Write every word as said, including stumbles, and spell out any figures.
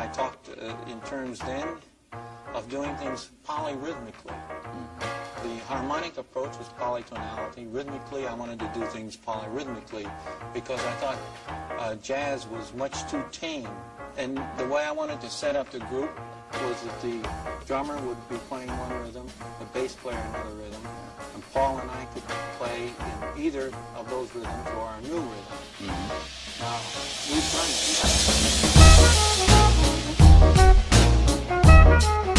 talked uh, in terms then of doing things polyrhythmically. Mm-hmm. The harmonic approach was polytonality. Rhythmically, I wanted to do things polyrhythmically because I thought uh, jazz was much too tame. And the way I wanted to set up the group was that the drummer would be playing one rhythm, the bass player another rhythm, and Paul and I could play in either of those rhythms or our new rhythm. Mm-hmm. Now, we've done it.